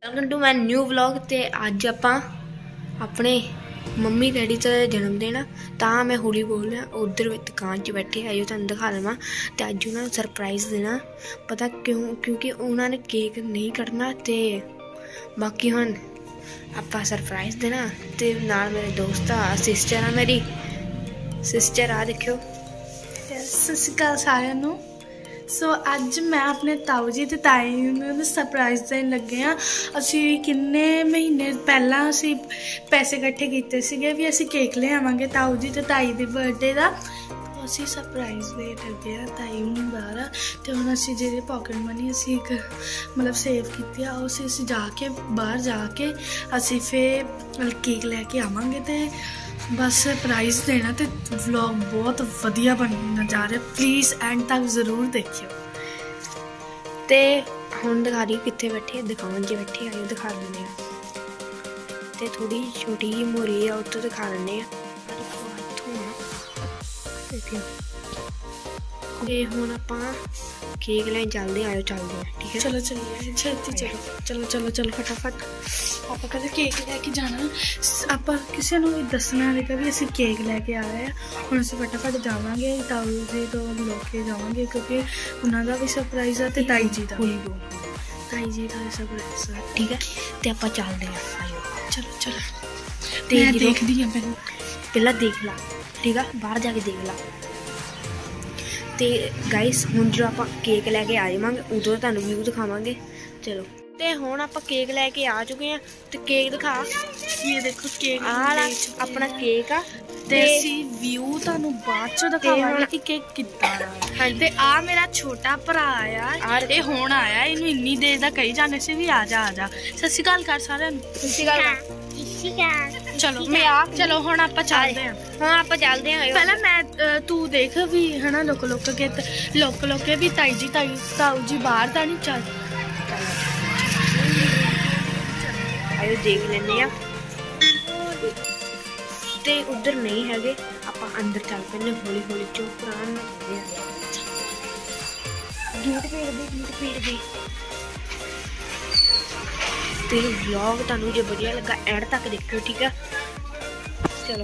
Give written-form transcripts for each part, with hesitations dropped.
Welcome to my new vlog. ते अज आपां अपने मम्मी डैडी का जन्मदिन तां मैं होली बोल रहा उधर दुकान च बैठे आइयो तुहानूं दिखा देवां। ते अज उन्होंने सरप्राइज़ देना पता क्यों क्योंकि उन्होंने केक नहीं कटना ते बाकी हुण आपां सरप्राइज़ देना। ते नाल मेरे दोस्त आ सिस्टर आ मेरी सिस्टर आ देखियो। सत श्री अकाल सारिਆਂ ਨੂੰ। सो अज मैं अपने ताऊ जी ते ताई नूं सरप्राइज़ देन लगे हाँ। असी किन्ने महीने पहला असी पैसे इकट्ठे कीते सीगे भी असी केक ले आवांगे ताऊ जी ते ताई दे बर्थडे दा। तो असी सरप्राइज़ दे लगे हाँ ताई नूं बाहर। ते हुण असी जेह्ड़ी पॉकेट मनी असी एक मतलब सेव कीती आ उसी असी जाके बाहर जाके असी फिर केक लैके आवांगे ते बस सरप्राइज़ देना। तो व्लॉग बहुत वधिया बनना जा रहा, प्लीज़ एंड तक जरूर देखियो। ते हुण दिखा रही कित्थे बैठे दुकान च बैठे आइयो दिखा दिंदे आ। ते थोड़ी छोटी जी मोरी आ उत्थों दिखा दिंदे आ। ते हुण आपां केक लैन चलदे आयो चलदे हैं ठीक है। चलो चलिए छेती चलो चलो चलो चलो फटाफट। आप कहते केक लैके जाना आप किसी को दसना नहीं भी असी केक लैके आ रहे हैं। हम अस फटाफट जावांगे ताऊ जी तो लौके जावांगे क्योंकि उन्होंने भी सरप्राइज़ है ताई जी का सरप्राइज़ है ठीक है। तो आप चलते हैं आयो चलो चलो। मैं देखदी हां पहला देख ला ठीक है बाहर जाके देख ला। तो गाइस हुण जो आप केक लैके आ जावांगे उदों तुहानूं व्यू दिखावांगे। चलो ते हुण आप केक लैके आ चुके हैं। तो केक दिखा ये देखो केक अपना केक आ ते असी व्यू तुहानूं बाद च दिखावांगे कि केक किद्दां आ। ते आ मेरा छोटा भरा आया ये हुण आया इनूं इन्नी देर दा कही जाने से भी आ जा। सत श्री अकाल कर सारिਆਂ ਨੂੰ। सत श्री अकाल चलो मैं आ चलो हुण आपां चलदे हां। हां आपां चलदे हां। पहला मैं तू देख भी है ना लुक के भी ताई जी ताऊ जी बाहर दा नहीं चल आयो देख लेने आ। ते उधर नहीं है आपां अंदर चल पैने हौली हौली चुप आराम नाल गेट पेड़ दे। ते व्लॉग तुहानूं जे वधिया लगा एंड तक देखियो ठीक है। चलो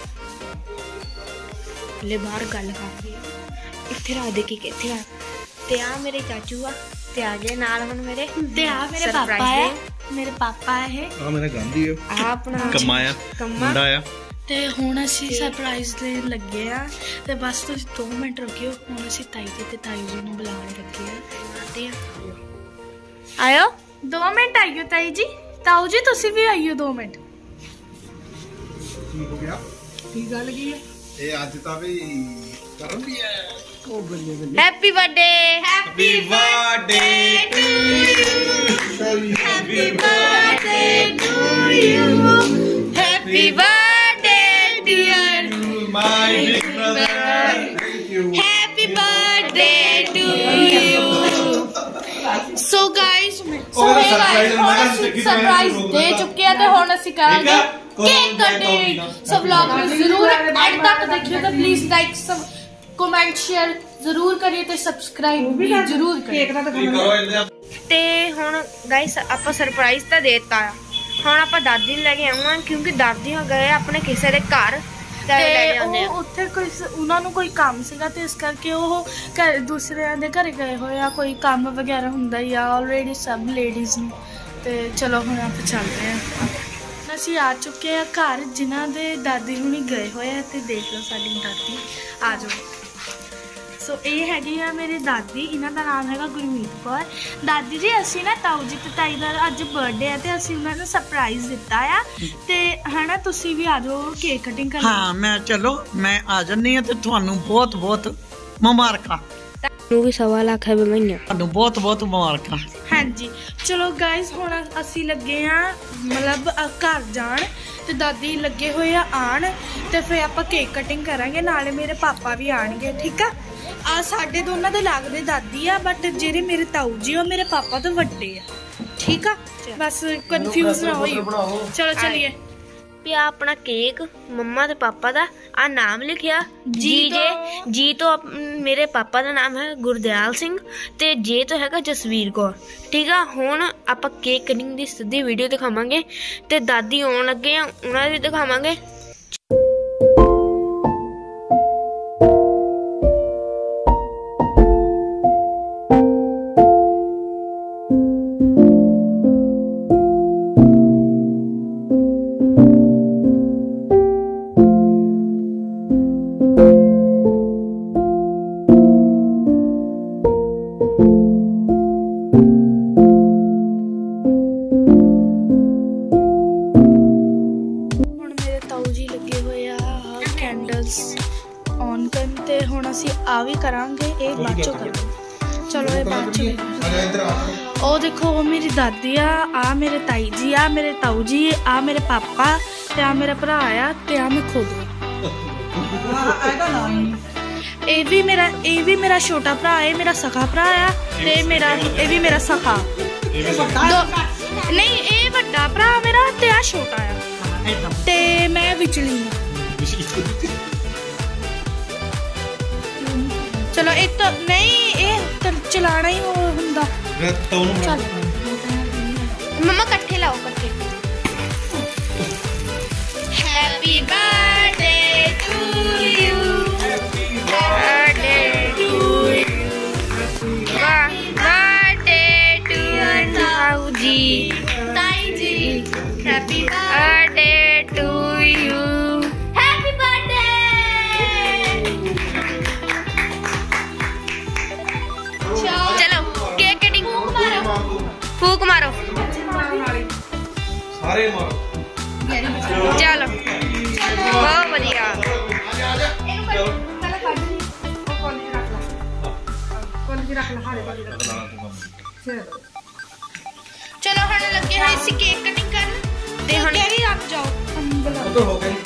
ले बाहर गल करदे इत्थे रख दे कि इत्थे आ। ते आ मेरे चाचू आ ते आ गए नाल हुण मेरे ते आ मेरे पापा है मेरे पापा है आ मेरा गांधी है आ अपना कम्मा मुंडा आ। ते हुण असी सरप्राइज़ देन लगे आ। ते बस तुसीं 2 मिनट रुकियो हुण असी ताई जी ते ताई जी नूं बुलाण लगे आ। आयो 2 मिनट आइयो ताई जी ताऊ जी तुसीं भी आइयो 2 मिनट। हो गया की गल की है ये आज ता भी करम भी है ओ बल्ले happy birthday happy birthday to you happy birthday to you happy birthday dear my big brother thank you happy birthday to you. So guys surprise दे चुके हैं तो हुण असीं करांगे केक कटिंग। सो व्लॉग में जरूर एंड तक देखियो तो प्लीज लाइक कमेंट शेयर जरूर करिए तो सब्सक्राइब भी जरूर करिए। ते हुण गाइस आपां सरप्राइज़ तां देता आ हुण आपां दादी नूं लैके आवांगे क्योंकि दादी गए अपने किसी दे घर उत्थे कोई उन्हां नूं कोई काम सीगा ते इस करके घर दूसरे दे घरे गए होए आ कोई काम वगैरह हुंदा ही आ ऑलरेडी सब लेडीज़ नूं। ते चलो हुण आपां चलदे हां। असीं आ चुके हैं घर जिन्हां दे दादी हुणी गए होए आ ते देख लो साडी दादी आ जाओ। सो ये हैगी आ मेरी दादी इन्हां दा नाम हैगा गुरमीत कौर। दादी जी असीं ना ताऊ जी ते ताई दा अज बर्थडे है ते असीं उन्हां नूं सरप्राइज़ दित्ता आ ते है ना तुसीं भी आ जाओ केक कटिंग कर। हाँ मैं चलो मैं आ जानी हां ते तुहानूं बहुत बहुत मुबारकां। तैनूं भी 1.25 लाख है बधाइयां। तुहानूं बहुत बहुत मुबारकां। हाँ जी चलो गाइस हुण असीं लगे हाँ मतलब घर जाण ते दादी लगे हुए आण ते फिर आपां केक कटिंग करांगे नाले मेरे पापा भी आणगे ठीक है। आ साडे दोनों दे लगदे दादी आ बट जेरे मेरे ताऊ जी और मेरे पापा तो वड्डे आ ठीक है। बस कंफ्यूज ना होइयो चलो चलिए। पिया अपना केक मम्मा ते पापा दा आ नाम लिखिया जी जे जी तो मेरे पापा दा नाम है गुरदयाल सिंह ते जे तो हैगा जसवीर कौर। ठीक है हुण आपां केक कटिंग दी सीधी वीडियो दिखावांगे ते दादी आउण लगे आ उन्हां दी दिखावांगे। ऑन करन ते हुण असीं आ भी करांगे ये बाद चों करांगे। चलो ये बाद चों ओ देखो वो मेरी दादी आ मेरे ताई जी आ मेरे ताऊ जी आ मेरे पापा ते आ मेरा भरा आ ते आ मैं खुद ये भी मेरा छोटा भरा है मेरा सखा भरा आ ते मेरा ये भी मेरा सखा नहीं ये बड़ा भरा मेरा ते आ छोटा आ ते मैं विचली हूं। चलो एक तो नहीं ये चलाना ही हुंदा चल मम्मा कट्ठे लाओ कट्ठे। Happy birthday to you birthday to you birthday to ताऊ ji happy birthday to you. फूक मारो सारे मारो चलो बहुत बढ़िया। चलो हम लगे हैं इसी केक कटिंग कर दे हम भी आप जाओ तो हो गई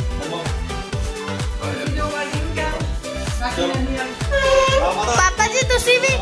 पापा जी तुसी भी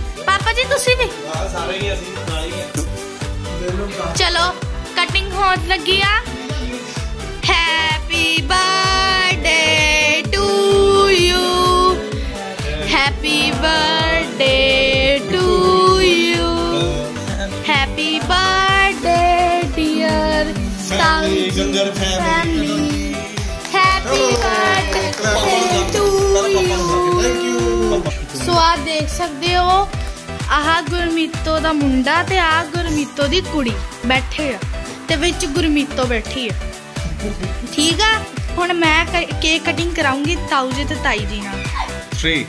सारे ही ਅਸੀਂ ਨਾਲ ਹੀ चलो कटिंग होने लगी आ। Happy birthday to you happy birthday to you happy birthday dear Gangar family happy birthday to you. So आप देख सकते हो आह गुरमीतो दा मुंडा ते आ गुरमीतो दी कुड़ी बैठे आ ते विच गुरमीतो बैठी है। ठीक है हुण मैं केक कटिंग कराऊंगी ताऊ जी ते ताई जी नाल। 3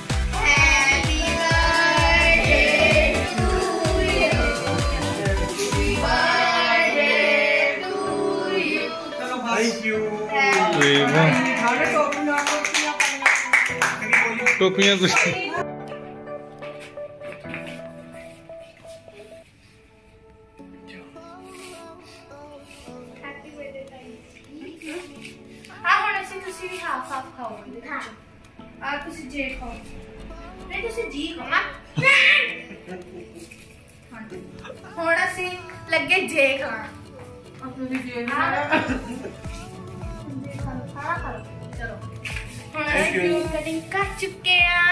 थैंक यू टोपियां कुछ हाफ खाओगे आप तुसी जे खाओ नहीं तुसी जी खाओ ना हुण असी लगे जे खाना अब तुसी जे खाना खा लो चलो हुण असी केक कटिंग कर चुके हैं